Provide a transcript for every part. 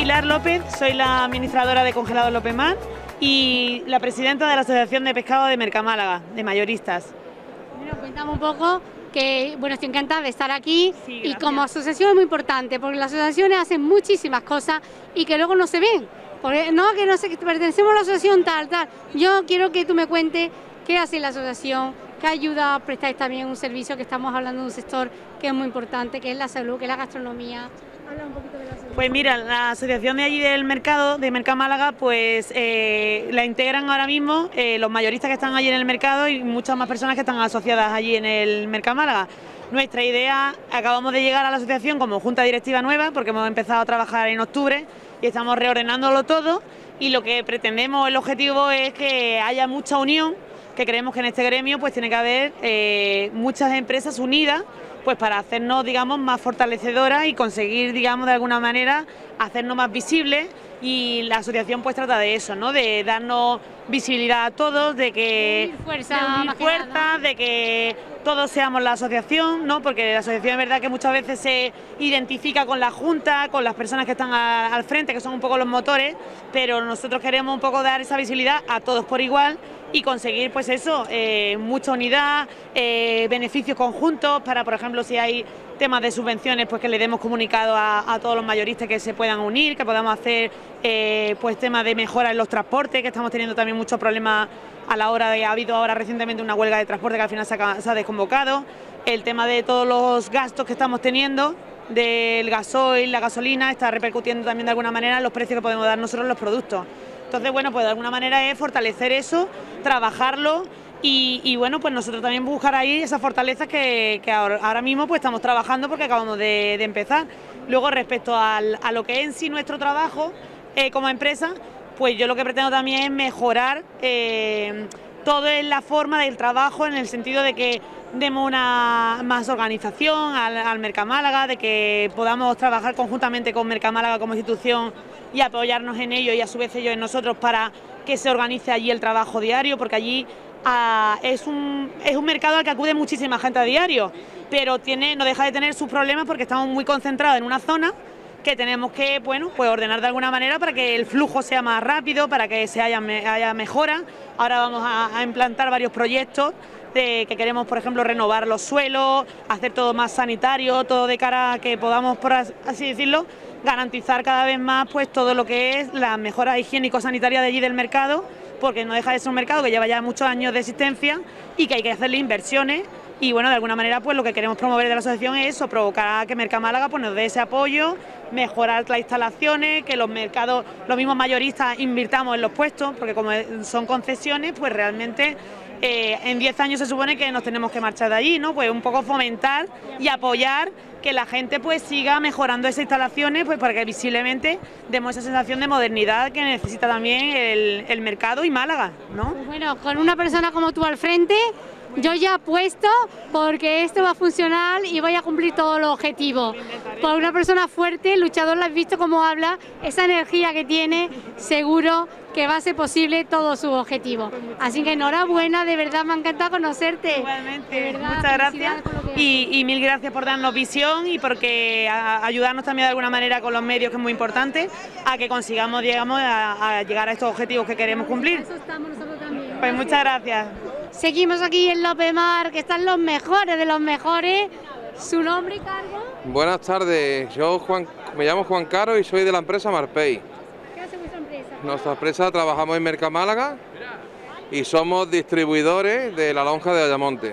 Pilar López, soy la administradora de Congelados López Mar y la presidenta de la Asociación de Pescado de Mercamálaga, de mayoristas. Bueno, cuéntame un poco, que bueno, estoy encantada de estar aquí. Sí, y como asociación es muy importante, porque las asociaciones hacen muchísimas cosas y que luego no se ven. Porque no sé, que pertenecemos a la asociación tal. Yo quiero que tú me cuentes qué hace la asociación, qué ayuda prestáis también un servicio, que estamos hablando de un sector que es muy importante, que es la salud, que es la gastronomía. Habla un poquito de la asociación. Pues mira, la asociación de allí del mercado, de Mercamálaga, pues la integran ahora mismo los mayoristas que están allí en el mercado y muchas más personas que están asociadas allí en el Mercamálaga. Nuestra idea, acabamos de llegar a la asociación como junta directiva nueva, porque hemos empezado a trabajar en octubre y estamos reordenándolo todo, y lo que pretendemos, el objetivo es que haya mucha unión, que creemos que en este gremio pues tiene que haber muchas empresas unidas, pues para hacernos, digamos, más fortalecedoras y conseguir, digamos, de alguna manera hacernos más visibles, y la asociación pues trata de eso, ¿no? De darnos visibilidad a todos, de que unir fuerzas, de que todos seamos la asociación, ¿no? Porque la asociación es verdad que muchas veces se identifica con la junta, con las personas que están al frente, que son un poco los motores, pero nosotros queremos un poco dar esa visibilidad a todos por igual y conseguir pues eso, mucha unidad, beneficios conjuntos para, por ejemplo, si hay temas de subvenciones, pues que le demos comunicado a todos los mayoristas que se puedan unir, que podamos hacer pues temas de mejora en los transportes, que estamos teniendo también muchos problemas a la hora de, ha habido ahora recientemente una huelga de transporte que al final se ha desconvocado, el tema de todos los gastos que estamos teniendo, del gasoil, la gasolina, está repercutiendo también de alguna manera en los precios que podemos dar nosotros los productos. Entonces, bueno, pues de alguna manera es fortalecer eso, trabajarlo y bueno, pues nosotros también buscar ahí esas fortalezas que ahora mismo pues estamos trabajando porque acabamos de empezar. Luego, respecto a lo que es en sí nuestro trabajo como empresa, pues yo lo que pretendo también es mejorar todo en la forma del trabajo, en el sentido de que demos una más organización al Mercamálaga, de que podamos trabajar conjuntamente con Mercamálaga como institución y apoyarnos en ellos y a su vez ellos en nosotros para que se organice allí el trabajo diario, porque allí es un mercado al que acude muchísima gente a diario, pero no deja de tener sus problemas porque estamos muy concentrados en una zona que tenemos que, bueno, pues ordenar de alguna manera para que el flujo sea más rápido, para que haya mejora. Ahora vamos a implantar varios proyectos que queremos, por ejemplo, renovar los suelos, hacer todo más sanitario, todo de cara a que podamos, por así decirlo, garantizar cada vez más pues todo lo que es la mejora higiénico-sanitaria de allí del mercado, porque no deja de ser un mercado que lleva ya muchos años de existencia y que hay que hacerle inversiones. Y bueno, de alguna manera pues lo que queremos promover de la asociación es eso, provocar a que Mercamálaga pues nos dé ese apoyo, mejorar las instalaciones, que los mercados, los mismos mayoristas invirtamos en los puestos, porque como son concesiones, pues realmente en 10 años se supone que nos tenemos que marchar de allí, ¿no? Pues un poco fomentar y apoyar que la gente pues siga mejorando esas instalaciones, pues para que visiblemente demos esa sensación de modernidad que necesita también el mercado y Málaga, ¿no? Pues bueno, con una persona como tú al frente, yo ya apuesto porque esto va a funcionar y voy a cumplir todos los objetivos. Por una persona fuerte, luchador, la has visto cómo habla, esa energía que tiene, seguro que va a ser posible todos sus objetivos. Así que enhorabuena, de verdad me ha encantado conocerte. Igualmente, de verdad, muchas gracias y mil gracias por darnos visión y porque ayudarnos también de alguna manera con los medios, que es muy importante, a que consigamos, digamos, a llegar a estos objetivos que queremos cumplir. Eso estamos nosotros también. Pues muchas gracias. Seguimos aquí en López Mar, que están los mejores de los mejores. ¿Su nombre y cargo? Buenas tardes, me llamo Juan Caro y soy de la empresa Marpey. ¿Qué hace vuestra empresa? Nuestra empresa trabajamos en Mercamálaga y somos distribuidores de la lonja de Ayamonte.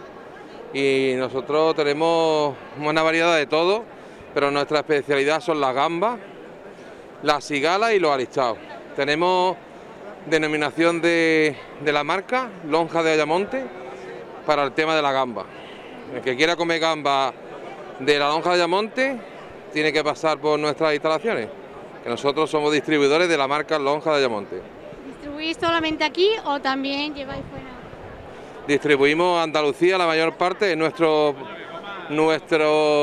Y nosotros tenemos una variedad de todo, pero nuestra especialidad son las gambas, las cigalas y los alistados. Tenemos denominación de la marca, lonja de Ayamonte, para el tema de la gamba. El que quiera comer gamba de la lonja de Ayamonte tiene que pasar por nuestras instalaciones, que nosotros somos distribuidores de la marca lonja de Ayamonte. ¿Distribuís solamente aquí o también lleváis fuera? Distribuimos a Andalucía, la mayor parte, es nuestro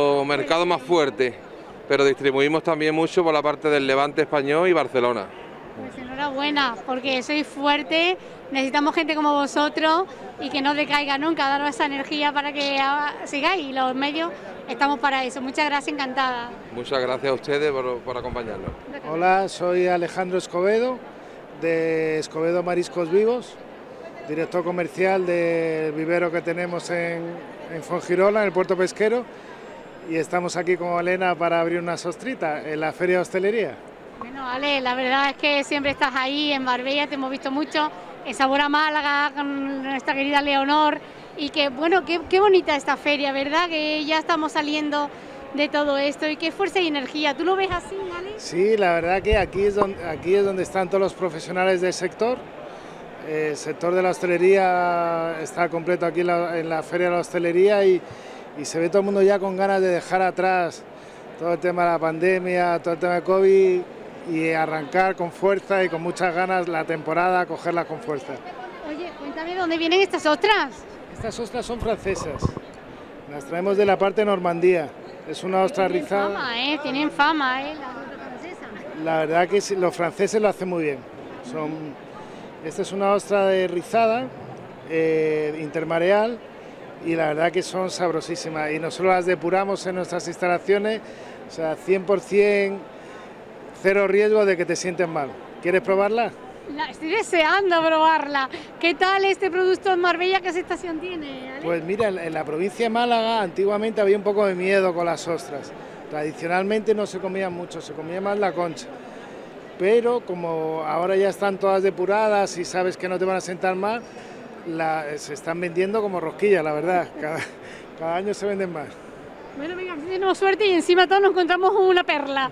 mercado más fuerte, pero distribuimos también mucho por la parte del Levante español y Barcelona. Pues enhorabuena, porque sois fuertes, necesitamos gente como vosotros y que no decaiga nunca, daros esa energía para que sigáis, y los medios estamos para eso. Muchas gracias, encantada. Muchas gracias a ustedes por acompañarnos. Hola, soy Alejandro Escobedo, de Escobedo Mariscos Vivos, director comercial del vivero que tenemos en Fuengirola, en el puerto pesquero, y estamos aquí con Elena para abrir una sostrita en la Feria de Hostelería. Bueno, Ale, la verdad es que siempre estás ahí en Marbella, te hemos visto mucho, en Sabor a Málaga, con nuestra querida Leonor, y que bueno, qué bonita esta feria, ¿verdad? Que ya estamos saliendo de todo esto, y qué fuerza y energía. ¿Tú lo ves así, Ale? Sí, la verdad que aquí es donde están todos los profesionales del sector. El sector de la hostelería está completo aquí en la Feria de la Hostelería y se ve todo el mundo ya con ganas de dejar atrás todo el tema de la pandemia, todo el tema de COVID, y arrancar con fuerza y con muchas ganas la temporada, cogerla con fuerza. Oye, cuéntame dónde vienen estas ostras. Estas ostras son francesas, las traemos de la parte de Normandía. Es una ostra rizada. Tienen fama, la ostra francesa. La verdad que los franceses lo hacen muy bien. Esta es una ostra rizada, intermareal, y la verdad que son sabrosísimas. Y nosotros las depuramos en nuestras instalaciones, o sea, 100%. Cero riesgo de que te sientes mal. ¿Quieres probarla? Estoy deseando probarla. ¿Qué tal este producto en Marbella? ¿Qué aceptación tiene, Ale? Pues mira, en la provincia de Málaga antiguamente había un poco de miedo con las ostras. Tradicionalmente no se comía mucho, se comía más la concha. Pero como ahora ya están todas depuradas y sabes que no te van a sentar mal, se están vendiendo como rosquillas, la verdad. Cada año se venden más. Bueno, venga, tenemos suerte y encima todos nos encontramos una perla.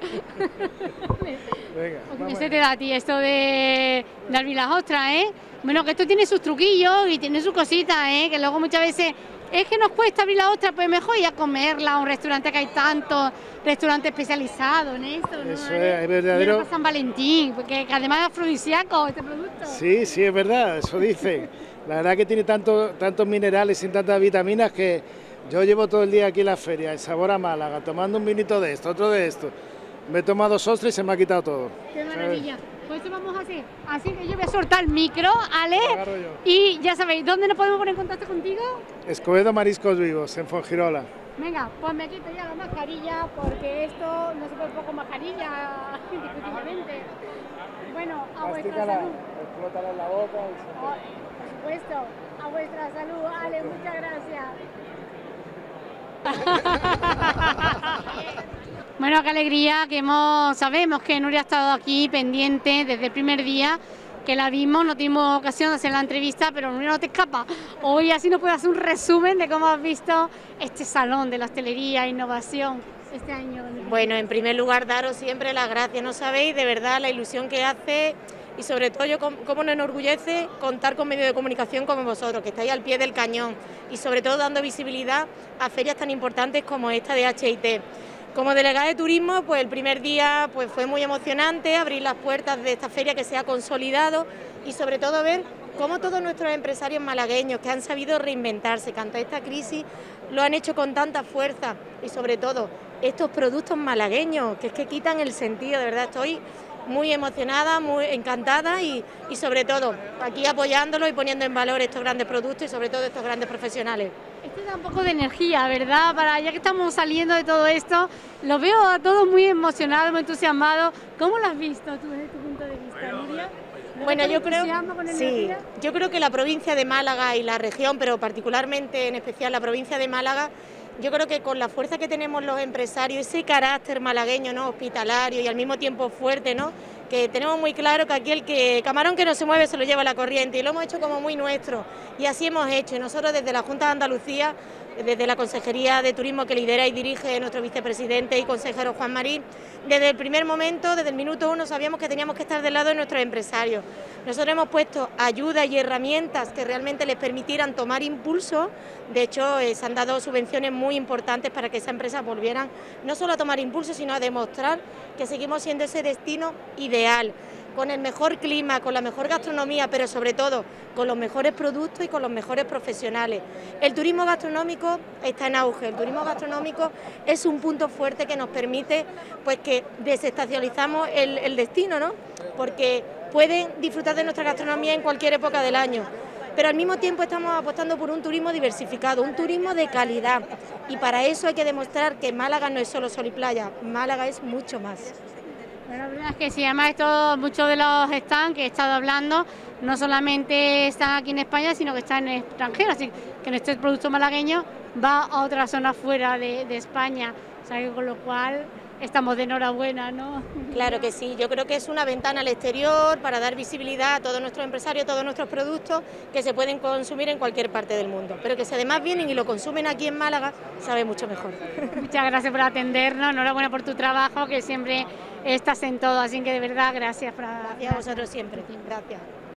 Venga, ¿Qué se te da a ti esto de abrir las ostras, Bueno, que esto tiene sus truquillos y tiene sus cositas, que luego muchas veces es que nos cuesta abrir la ostra, pues mejor ir a comerla a un restaurante, que hay tantos restaurantes especializados en esto, ¿no? Eso es verdadero. Para San Valentín, porque además es afrodisíaco este producto. Sí, sí, es verdad, eso dicen. La verdad que tiene tantos minerales y tantas vitaminas que yo llevo todo el día aquí en la feria, en Sabor a Málaga, tomando un vinito de esto, otro de esto. Me he tomado 2 ostras y se me ha quitado todo. ¡Qué maravilla! Pues esto vamos a hacer. Así que yo voy a soltar el micro, Ale, yo. Y ya sabéis, ¿dónde nos podemos poner en contacto contigo? Escobedo Mariscos Vivos, en Fuengirola. Venga, pues me quito ya la mascarilla, porque esto no se puede poner con mascarilla, indiscutiblemente. Bueno, a vuestra salud. Explótala en la boca. Por supuesto, a vuestra salud, Ale, muchas gracias. Bueno, qué alegría que sabemos que Nuria ha estado aquí pendiente desde el primer día que la vimos, no tuvimos ocasión de hacer la entrevista, pero Nuria, no te escapa. Hoy así nos puedes hacer un resumen de cómo has visto este salón de la hostelería e innovación este año. Bueno, en primer lugar, daros siempre las gracias, no sabéis de verdad la ilusión que hace y sobre todo cómo nos enorgullece contar con medios de comunicación como vosotros, que estáis al pie del cañón y sobre todo dando visibilidad a ferias tan importantes como esta de HIT. Como delegada de turismo, pues el primer día pues fue muy emocionante abrir las puertas de esta feria que se ha consolidado y sobre todo ver cómo todos nuestros empresarios malagueños que han sabido reinventarse, que ante esta crisis lo han hecho con tanta fuerza y sobre todo estos productos malagueños que es que quitan el sentido, de verdad estoy muy emocionada, muy encantada y sobre todo aquí apoyándolo y poniendo en valor estos grandes productos y sobre todo estos grandes profesionales. Esto da un poco de energía, ¿verdad? Ya que estamos saliendo de todo esto, los veo a todos muy emocionados, muy entusiasmados. ¿Cómo lo has visto tú desde tu punto de vista, Nuria? Bueno, yo creo que la provincia de Málaga y la región, pero particularmente en especial la provincia de Málaga, yo creo que con la fuerza que tenemos los empresarios, ese carácter malagueño, ¿no?, hospitalario y al mismo tiempo fuerte, ¿no?, que tenemos muy claro que aquí el camarón que no se mueve se lo lleva la corriente y lo hemos hecho como muy nuestro y así hemos hecho. Y nosotros desde la Junta de Andalucía, desde la Consejería de Turismo que lidera y dirige nuestro vicepresidente y consejero Juan Marín, desde el primer momento, desde el minuto 1, sabíamos que teníamos que estar del lado de nuestros empresarios. Nosotros hemos puesto ayuda y herramientas que realmente les permitieran tomar impulso. De hecho, se han dado subvenciones muy importantes para que esas empresas volvieran no solo a tomar impulso, sino a demostrar que seguimos siendo ese destino ideal, con el mejor clima, con la mejor gastronomía, pero sobre todo con los mejores productos y con los mejores profesionales. El turismo gastronómico está en auge, el turismo gastronómico es un punto fuerte que nos permite pues que desestacionalizamos el destino, ¿no? porque pueden disfrutar de nuestra gastronomía en cualquier época del año. Pero al mismo tiempo estamos apostando por un turismo diversificado, un turismo de calidad, y para eso hay que demostrar que Málaga no es solo sol y playa, Málaga es mucho más. Bueno, la verdad es que sí, además muchos de los stands que he estado hablando no solamente están aquí en España, sino que están en el extranjero, así que nuestro producto malagueño va a otra zona fuera de España, o sea, que con lo cual estamos de enhorabuena, ¿no? Claro que sí, yo creo que es una ventana al exterior para dar visibilidad a todos nuestros empresarios, a todos nuestros productos que se pueden consumir en cualquier parte del mundo, pero que si además vienen y lo consumen aquí en Málaga, sabe mucho mejor. Muchas gracias por atendernos, enhorabuena por tu trabajo, que siempre estás en todo, así que de verdad gracias. Gracias a vosotros siempre, gracias.